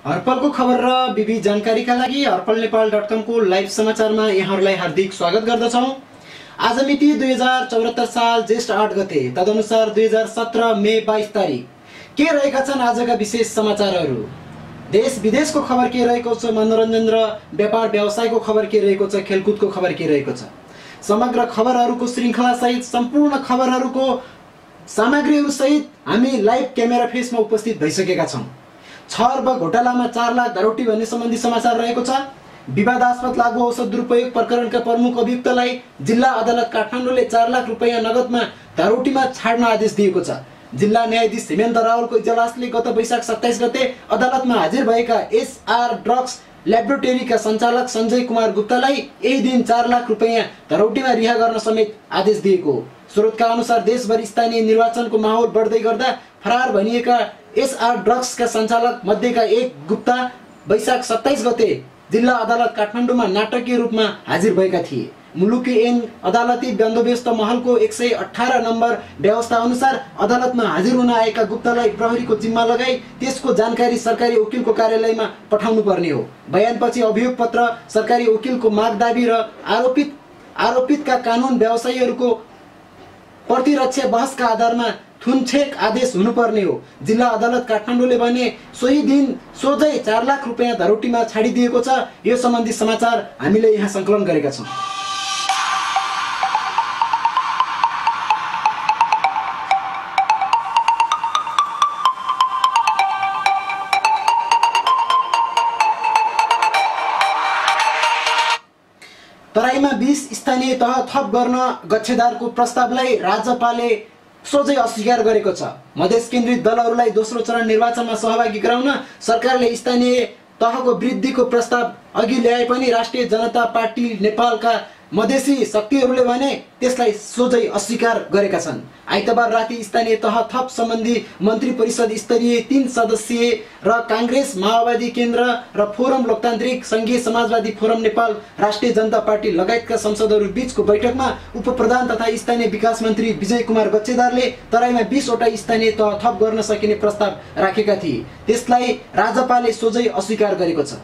हरपलको खबर र विविध जानकारीका लागि हरपलनेपाल.com को लाइभ समाचारमा यहाँहरूलाई हार्दिक स्वागत गर्दछौं। आज मिति 2074 साल ज्येष्ठ 8 गते, तदनुसार 2017 मे 22 तारिक। के रहेका छन् आजका विशेष समाचारहरू? देश विदेशको खबर के रहेको छ, मनोरञ्जन र व्यापार व्यवसायको खबर के रहेको छ, खेलकुदको खबर के रहेको छ, समग्र खबरहरूको श्रृङ्खला सहित सम्पूर्ण खबरहरूको सामग्रीहरू सहित हामी लाइभ क्यामेरा फेसमा उपस्थित भइसकेका छौं। 6 अर्ब घोटालामा 4 लाख धरोटी भन्ने सम्बन्धी समाचार रहेको छ। विवादास्पद लागू औषध दुरुपयोग प्रकरणका प्रमुख अभियुक्तलाई जिल्ला अदालत काठमाडौँले 4 लाख रुपैयाँ नगदमा धरोटीमा छाड्न आदेश दिएको छ। जिल्ला न्यायाधीश हेमन्त रावलको इजलासले गत वैशाख 27 गते अदालतमा हाजिर भएका एसआर ड्रग्स ल्याबोरेटरीका सञ्चालक सञ्जय कुमार गुप्तालाई यही दिन 4 लाख रुपैयाँ धरोटीमा रिहा गर्न समेत आदेश दिएको। स्रोतका अनुसार देशभरि स्थानीय निर्वाचनको माहौल बढ्दै गर्दा फरार भनिएका एसआर ड्रग्सका सञ्चालक मध्येका एक गुप्ता वैशाख 27 गते जिल्ला अदालत काठमाडौँमा नाटकीय रूपमा हाजिर भएका थिए। मुलुकी ऐन अदालती बन्दोबस्त महलको 118 नम्बर व्यवस्था अनुसार अदालतमा हाजिर हुन आएका गुप्तालाई प्रहरीको जिम्मा लगाई त्यसको जानकारी सरकारी वकिलको कार्यालयमा पठाउनु पर्ने हो। बयानपछि अभियोग पत्र, सरकारी वकिलको माग दाबी र आरोपितका कानुन व्यवसायीहरूको प्रतिरक्षा बहसका आधारमा थुनछेक आदेश हुनुपर्ने हो। जिल्ला अदालत काठमाडौँले भने सोही दिन सोझै 4 लाख रुपैयाँ धरोटीमा छाडिदिएको छ। यो सम्बन्धी समाचार हामीले यहाँ संकलन गरेका छौं। तराईमा 20 स्थानीय तह थप गर्न गच्छेदारको प्रस्तावलाई राज्यपालले सोझै अस्वीकार गरेको छ। मधेस केन्द्रित दलहरूलाई दोस्रो चरण निर्वाचनमा सहभागी गराउन सरकारले स्थानीय तहको वृद्धिको प्रस्ताव अघि ल्याए पनि राष्ट्रिय जनता पार्टी नेपालका मधेसी शक्तिहरूले भने त्यसलाई सोझै अस्वीकार गरेका छन्। आइतबार राति स्थानीय तह थप सम्बन्धी मन्त्री परिषद स्तरीय 3 सदस्यीय र कांग्रेस, माओवादी केन्द्र र फोरम लोकतान्त्रिक संघीय समाजवादी फोरम नेपाल, राष्ट्रिय जनता पार्टी लगायतका संसदहरू बीचको बैठकमा उपप्रधान तथा स्थानीय विकास मन्त्री विजय कुमार गच्छेदारले तराईमा 20 वटा स्थानीय तह थप गर्न सकिने प्रस्ताव राखेका थिए। त्यसलाई राज्यपालले सोझै अस्वीकार गरेको छ।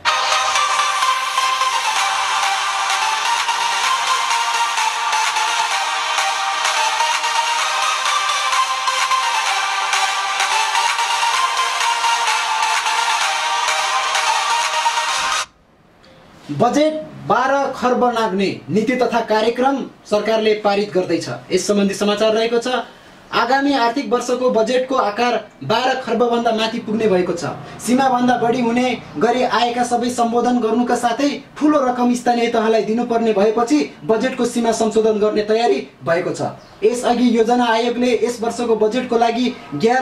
बजेट 12 खर्ब नाग्ने नीति तथा कार्यक्रम सरकारले पारित गर्दैछ। यस सम्बन्धी समाचार रहेको छ। आगामी आर्थिक वर्षको बजेटको आकार 12 खर्बभन्दा माथि पुग्ने भएको छ। सीमाभन्दा बढी हुने गरी आएका सबै सम्बोधन गर्नुका साथै ठूलो रकम स्थानीय तहलाई दिनुपर्ने भएपछि बजेटको सीमा संशोधन गर्ने तयारी भएको छ। यसअघि योजना आयोगले यस वर्षको बजेटको लागि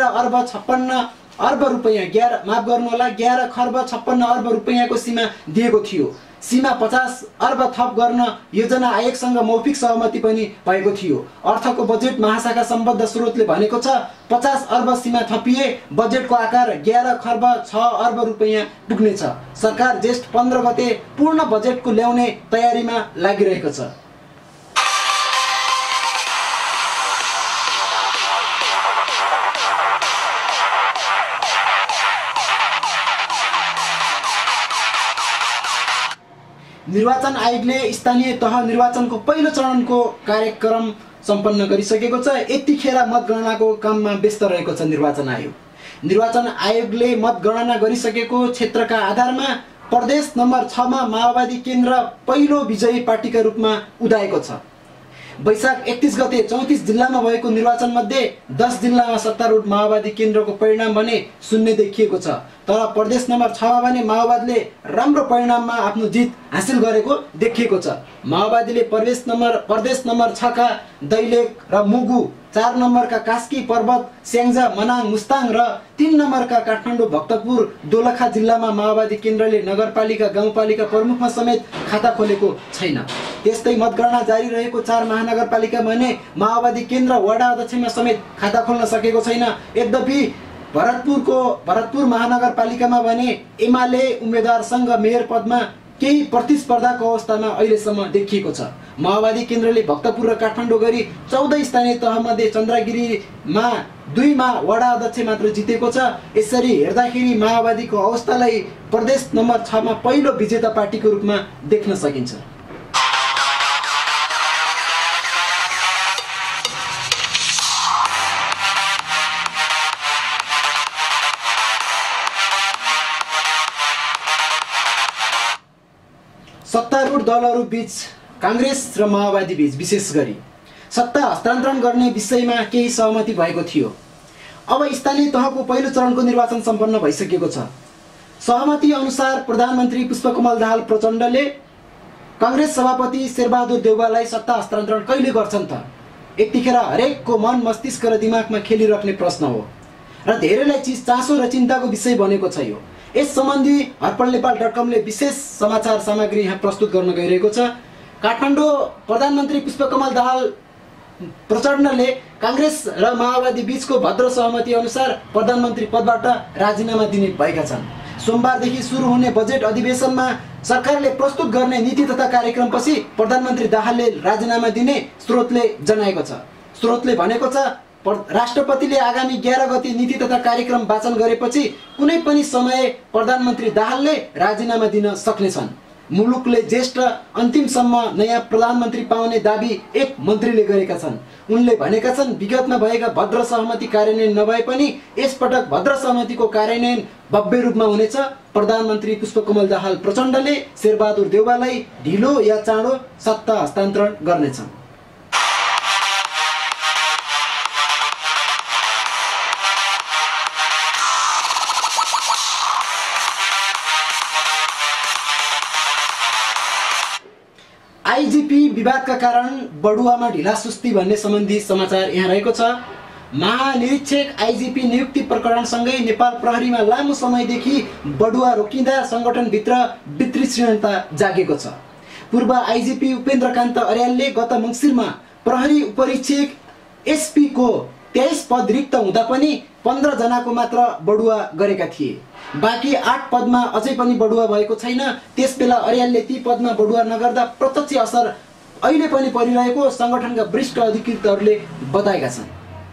11 खर्ब 56 अर्ब रुपैयाँको सीमा दिएको थियो। सीमा 50 अर्ब थप गर्न योजना आयोगसँग मौखिक सहमति पनि भएको थियो। अर्थको बजेट महाशाखा सम्बद्ध स्रोतले भनेको छ 50 अर्ब सीमा थपिए बजेटको आकार 11 खर्ब 6 अर्ब रुपैयाँ पुग्नेछ। सरकार ज्येष्ठ 15 गते पूर्ण बजेटको ल्याउने तयारीमा लागिरहेको छ। निर्वाचन आयोगले स्थानीय तह निर्वाचनको पहिलो चरणको कार्यक्रम सम्पन्न गरिसकेको छ। यतिखेर मतगणनाको काममा व्यस्त रहेको छ निर्वाचन आयोग। निर्वाचन आयोगले मतगणना गरिसकेको क्षेत्रका आधारमा प्रदेश नम्बर 6 मा माओवादी केन्द्र पहिलो विजयी पार्टीका रूपमा उदाएको छ। वैशाख 31 गते 34 जिल्लामा भएको निर्वाचन मध्ये 10 जिल्लामा सत्तारूढ माओवादी केन्द्रको परिणाम भने शून्य देखिएको छ। तर प्रदेश नम्बर 6 मा भने माओवादीले राम्रो परिणाममा आफ्नो जित हासिल गरेको देखिएको छ। माओवादीले प्रदेश नम्बर 6 का दैलेख र मुगु, 4 नम्बरका कास्की, पर्वत, स्याङ्जा, मनाङ, मुस्ताङ र 3 नम्बरका काठमाडौँ, भक्तपुर, दोलखा जिल्लामा माओवादी केन्द्रले नगरपालिका, गाउँपालिका प्रमुखमा समेत खाता खोलेको छैन। त्यस्तै मतगणना जारी रहेको 4 महानगरपालिका भने माओवादी केन्द्र वडा अध्यक्षमा समेत खाता खोल्न सकेको छैन। यद्यपि भरतपुर महानगरपालिकामा भने एमाले उम्मेदवारसँग मेयर पदमा केही प्रतिस्पर्धाको अवस्थामा अहिलेसम्म देखिएको छ। माओवादी केन्द्रले भक्तपुर र काठमाडौँ गरी 14 स्थानीय तहमध्ये चन्द्रगिरीमा 2मा वडा अध्यक्ष मात्र जितेको छ। यसरी हेर्दाखेरि माओवादीको अवस्थालाई प्रदेश नम्बर 6मा पहिलो विजेता पार्टीको रूपमा देख्न सकिन्छ। सत्तारूढ दलहरू बीच कांग्रेस र माओवादी बीच विशेष गरी सत्ता हस्तान्तरण गर्ने विषयमा केही सहमति भएको थियो। अब स्थानीय तहको पहिलो चरणको निर्वाचन सम्पन्न भइसकेको छ। सहमति अनुसार प्रधानमन्त्री पुष्पकमल दाहाल प्रचण्डले कांग्रेस सभापति शेरबहादुर देउवालाई सत्ता हस्तान्तरण कहिले गर्छन् त? यतिखेर हरेकको मन मस्तिष्क र दिमागमा खेलिराख्ने प्रश्न हो र धेरैलाई चासो र चिन्ताको विषय बनेको छ। यो यस सम्बन्धी हर्पलनेपाल.com ले विशेष समाचार सामग्री यहाँ प्रस्तुत गर्न गइरहेको छ। काठमाडौँ प्रधानमन्त्री पुष्पकमल दाहाल प्रचण्डले कांग्रेस र माओवादी बीचको भद्र सहमति अनुसार प्रधानमन्त्री पदबाट राजीनामा दिने भएका छन्। सोमबारदेखि सुरु हुने बजेट अधिवेशनमा सरकारले प्रस्तुत गर्ने नीति तथा कार्यक्रमपछि प्रधानमन्त्री दाहालले राजीनामा दिने स्रोतले जनाएको छ। स्रोतले भनेको छ राष्ट्रपतिले आगामी 11 गते नीति तथा कार्यक्रम वाचन गरेपछि कुनै पनि समय प्रधानमन्त्री दाहालले राजीनामा दिन सक्नेछन्। मुलुकले ज्येष्ठ अन्तिमसम्म नयाँ प्रधानमन्त्री पाउने दाबी एक मन्त्रीले गरेका छन्। उनले भनेका छन् विगतमा भएका भद्र सहमति कार्यान्वयन नभए पनि यसपटक भद्र सहमतिको कार्यान्वयन भव्य रूपमा हुनेछ। प्रधानमन्त्री पुष्पकमल दाहाल प्रचण्डले शेरबहादुर देउवालाई ढिलो या चाँडो सत्ता हस्तान्तरण गर्नेछन्। आईजीपी विवादका कारण बडुवामा ढिलासुस्ती भन्ने सम्बन्धी समाचार यहाँ रहेको छ। महानिरीक्षक आईजीपी नियुक्ति प्रकरणसँगै नेपाल प्रहरीमा लामो समयदेखि बडुवा रोकिँदा संगठनभित्र वितृष्णता जागेको छ। पूर्व आईजीपी उपेन्द्रकान्त अर्यालले गत मङ्सिरमा प्रहरी उपरीक्षक एसपी को 23 पद रिक्त हुँदा पनि 15 जनाको मात्र बडुवा गरेका थिए। बाँकी 8 पदमा अझै पनि बडुवा भएको छैन। त्यसबेला अर्यालले ती पदमा बडुवा नगर्दा प्रत्यक्ष असर अहिले पनि परिरहेको संगठनका वरिष्ठ अधिकृतहरूले बताएका छन्।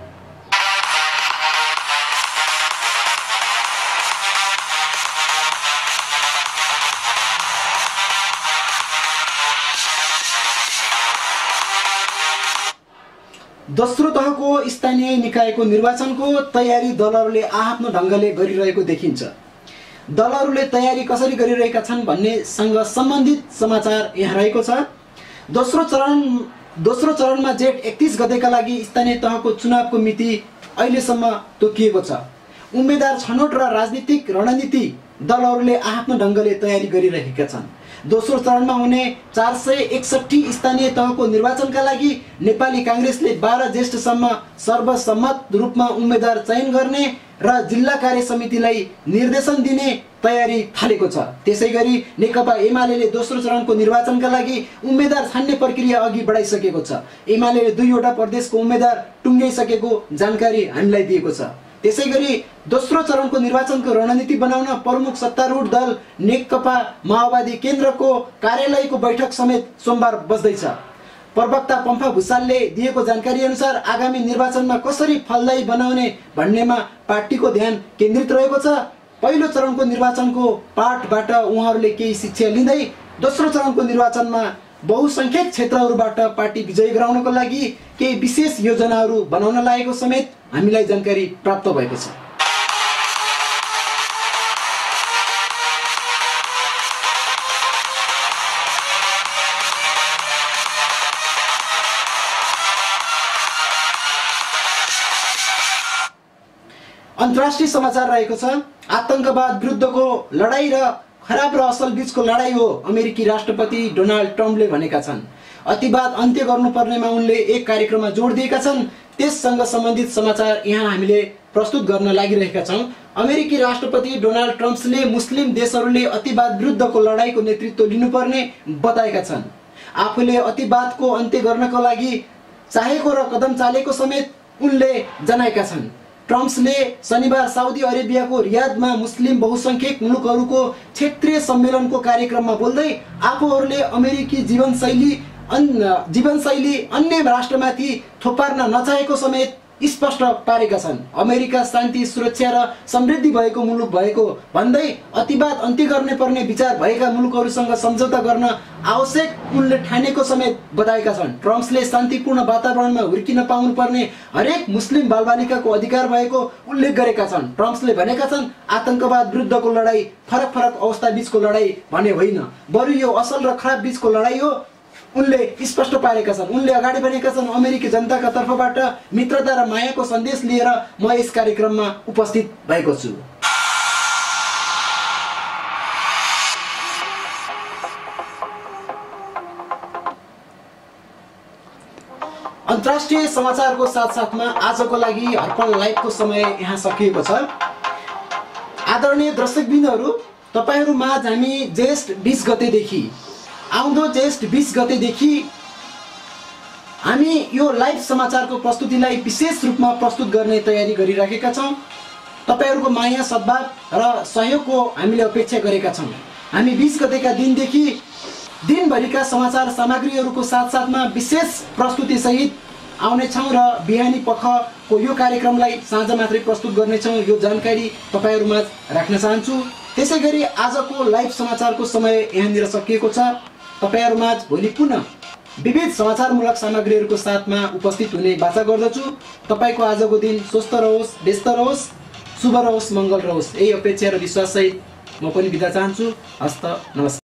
दोस्रो तहको स्थानीय निकायको निर्वाचनको तयारी दलहरूले आफ्नो ढङ्गले गरिरहेको देखिन्छ। दलहरूले तयारी कसरी गरिरहेका छन् भन्नेसँग सम्बन्धित समाचार यहाँ रहेको छ। दोस्रो चरणमा जेठ 31 गतेका लागि स्थानीय तहको चुनावको मिति अहिलेसम्म तोकिएको छ। उम्मेदवार छनौट र राजनीतिक रणनीति दलहरूले आफ्नो ढङ्गले तयारी गरिरहेका छन्। दोस्रो चरणमा हुने 461 स्थानीय तहको निर्वाचनका लागि नेपाली कांग्रेसले 12 ज्येष्ठसम्म सर्वसम्मत रूपमा उम्मेदवार चयन गर्ने र जिल्ला कार्य समितिलाई निर्देशन दिने तयारी थालेको छ। त्यसैगरी नेकपा एमाले दोस्रो चरणको निर्वाचनका लागि उम्मेदवार छान्ने प्रक्रिया अघि बढाइसकेको छ। एमाले 2 वटा प्रदेशको उम्मेदवार टुङ्ग्याइसकेको जानकारी हामीलाई दिएको छ। त्यसैगरी दोस्रो चरणको निर्वाचनको रणनीति बनाउन प्रमुख सत्तारूढ दल नेकपा माओवादी केन्द्रको कार्यालयको बैठक समेत सोमबार बस्दैछ। प्रवक्ता पम्फा भुसालले दिएको जानकारी अनुसार आगामी निर्वाचनमा कसरी फलदायी बनाउने भन्नेमा पार्टीको ध्यान केन्द्रित रहेको छ। पहिलो चरणको निर्वाचनको पाठबाट उहाँहरूले केही शिक्षा लिँदै दोस्रो चरणको निर्वाचनमा बहुसंख्यक क्षेत्रहरूबाट पार्टी विजय गराउनको लागि केही विशेष योजनाहरू बनाउन लागेको समेत हामीलाई जानकारी प्राप्त भएको छ। अन्तर्राष्ट्रिय समाचार रहेको छ। आतंकवाद विरुद्धको लडाई र खराब र असल बीचको लडाई हो, अमेरिकी राष्ट्रपति डोनाल्ड ट्रम्पले भनेका छन्। अतिवाद अन्त्य गर्नुपर्नेमा उनले एक कार्यक्रममा जोड दिएका छन्। त्यससँग सम्बन्धित समाचार यहाँ हामीले प्रस्तुत गर्न लागिरहेका छौँ। अमेरिकी राष्ट्रपति डोनाल्ड ट्रम्पले मुस्लिम देशहरूले अतिवाद विरुद्धको लडाईको नेतृत्व लिनुपर्ने बताएका छन्। आफूले अतिवादको अन्त्य गर्नको लागि चाहेको र कदम चालेको समेत उनले जनाएका छन्। ट्रम्पले शनिबार साउदी अरेबियाको रियादमा मुस्लिम बहुसंख्यक मुलुकहरूको क्षेत्रीय सम्मेलनको कार्यक्रममा बोल्दै आफूहरूले अमेरिकी जीवनशैली जीवनशैली अन्य राष्ट्रमाथि थोपार्न नचाहेको समेत स्पष्ट पारेका छन्। अमेरिका शान्ति सुरक्षा र समृद्धि भएको मुलुक भएको भन्दै अतिवाद अन्त्य गर्ने पर्ने विचार भएका मुलुकहरूसँग सम्झौता गर्न आवश्यक उनले ठानेको समेत बताएका छन्। ट्रम्पले शान्तिपूर्ण वातावरणमा हुर्किन पाउनुपर्ने हरेक मुस्लिम बालबालिकाको अधिकार भएको उल्लेख गरेका छन्। ट्रम्पले भनेका छन् आतंकवाद विरुद्धको लडाई फरक फरक अवस्था बीचको लडाई भने होइन, बरु यो असल र खराब बीचको लडाई हो उनले स्पष्ट पारेका छन्। उनले अगाडि भनेका छन् अमेरिकी जनताका तर्फबाट मित्रता र मायाको सन्देश लिएर म यस कार्यक्रममा उपस्थित भएको छु। अन्तर्राष्ट्रिय समाचारको साथसाथमा आजको लागि अर्पण लाइभको समय यहाँ सकिएको छ। आदरणीय दर्शकबिन्दहरू, तपाईहरू माझ हामी ज्येष्ठ 20 गतेदेखि आउँदो ज्येष्ठ 20 गतेदेखि हामी यो लाइभ समाचारको प्रस्तुतिलाई विशेष रूपमा प्रस्तुत गर्ने तयारी गरिराखेका छौँ। तपाईहरूको माया सद्भाव र सहयोगको हामीले अपेक्षा गरेका छौँ। हामी 20 गतेका दिनदेखि दिनभरिका समाचार सामग्रीहरूको साथसाथमा विशेष प्रस्तुति सहित आउनेछौँ र बिहानी पखको यो कार्यक्रमलाई साँझ मात्रै प्रस्तुत गर्नेछौँ। यो जानकारी तपाईहरूमा राख्न चाहन्छु। त्यसैगरी आजको लाइभ समाचारको समय यहाँनिर सकिएको छ। तपाईहरूमाझ भोलि पुनः विविध समाचारमूलक सामग्रीहरूको साथमा उपस्थित हुने बाचा गर्दछु। तपाईको आजको दिन स्वस्थ रहोस्, व्यस्त रहोस्, शुभ रहोस्, मङ्गल रहोस्, यही अपेक्षा र विश्वाससहित म पनि बिदा चाहन्छु। हस्त नमस्कार।